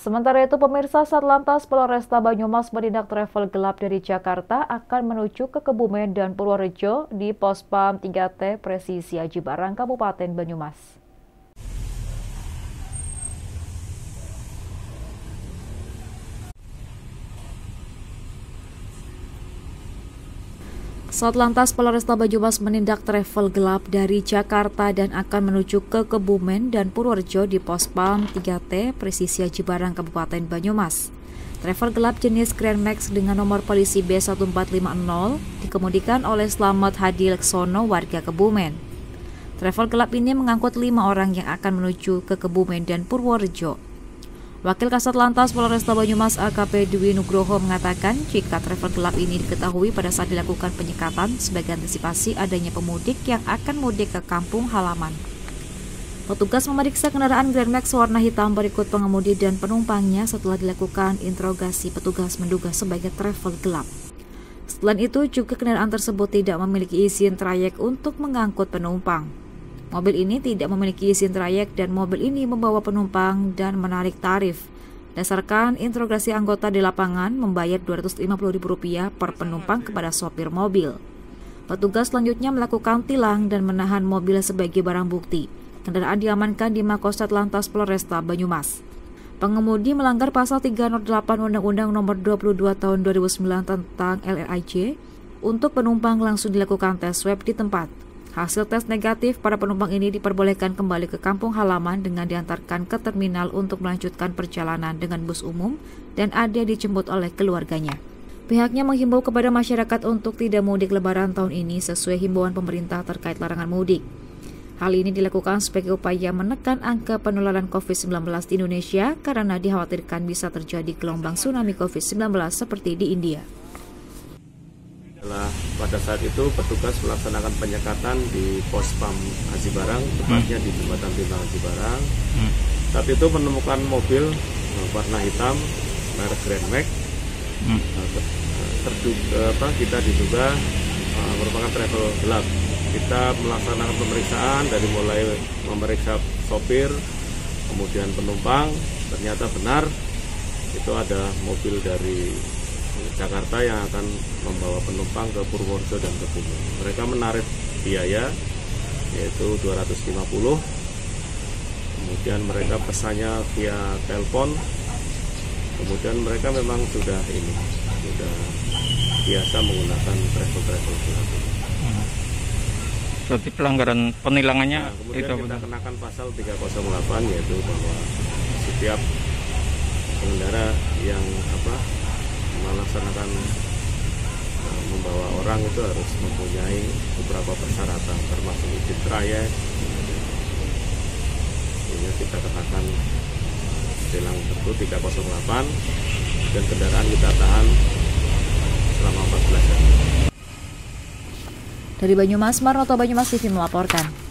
Sementara itu, pemirsa, Satlantas Polresta Banyumas menindak travel gelap dari Jakarta akan menuju ke Kebumen dan Purworejo di Pospam 3T Presisi Aji Barang, Kabupaten Banyumas. Satlantas Polresta Banyumas menindak travel gelap dari Jakarta dan akan menuju ke Kebumen dan Purworejo di Pospam 3T Presisi Aji Barang, Kabupaten Banyumas. Travel gelap jenis Grand Max dengan nomor polisi B1450 dikemudikan oleh Slamet Hadi Leksono, warga Kebumen. Travel gelap ini mengangkut 5 orang yang akan menuju ke Kebumen dan Purworejo. Wakil Kasat Lantas Polresta Banyumas AKP Dwi Nugroho mengatakan jika travel gelap ini diketahui pada saat dilakukan penyekatan sebagai antisipasi adanya pemudik yang akan mudik ke kampung halaman. Petugas memeriksa kendaraan Grand Max warna hitam berikut pengemudi dan penumpangnya setelah dilakukan interogasi. Petugas menduga sebagai travel gelap. Selain itu juga kendaraan tersebut tidak memiliki izin trayek untuk mengangkut penumpang. Mobil ini tidak memiliki izin trayek dan mobil ini membawa penumpang dan menarik tarif. Berdasarkan interogasi anggota di lapangan, membayar Rp250.000 per penumpang kepada sopir mobil. Petugas selanjutnya melakukan tilang dan menahan mobil sebagai barang bukti. Kendaraan diamankan di Makosat Lantas Polresta Banyumas. Pengemudi melanggar pasal 308 Undang-Undang Nomor 22 Tahun 2009 tentang LLIJ. Untuk penumpang langsung dilakukan tes swab di tempat. Hasil tes negatif, para penumpang ini diperbolehkan kembali ke kampung halaman dengan diantarkan ke terminal untuk melanjutkan perjalanan dengan bus umum dan ada dijemput oleh keluarganya. Pihaknya menghimbau kepada masyarakat untuk tidak mudik Lebaran tahun ini sesuai himbauan pemerintah terkait larangan mudik. Hal ini dilakukan sebagai upaya menekan angka penularan COVID-19 di Indonesia karena dikhawatirkan bisa terjadi gelombang tsunami COVID-19 seperti di India. Pada saat itu petugas melaksanakan penyekatan di Pospam Aji Barang, tepatnya di Jembatan Timbang Aji Barang. Saat itu menemukan mobil warna hitam merek Grand Max. Kita diduga merupakan travel gelap. Kita melaksanakan pemeriksaan dari mulai memeriksa sopir, kemudian penumpang. Ternyata benar itu ada mobil dari Jakarta yang akan membawa penumpang ke Purworejo dan Kebumen. Mereka menarik biaya yaitu 250. Kemudian mereka pesannya via telepon. Kemudian mereka memang sudah biasa menggunakan travel gelap. Berarti pelanggaran penilangannya kemudian kita kenakan pasal 308 yaitu bahwa setiap pengendara yang melaksanakan membawa orang itu harus mempunyai beberapa persyaratan termasuk izin trayek. Sehingga kita kenakan tilang tersebut 308 dan kendaraan kita tahan selama 14 hari. Dari Banyumas, Marnoto Banyumas TV melaporkan.